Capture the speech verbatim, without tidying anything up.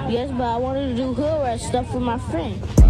Yes, but I wanted to do hood rat stuff for my friend.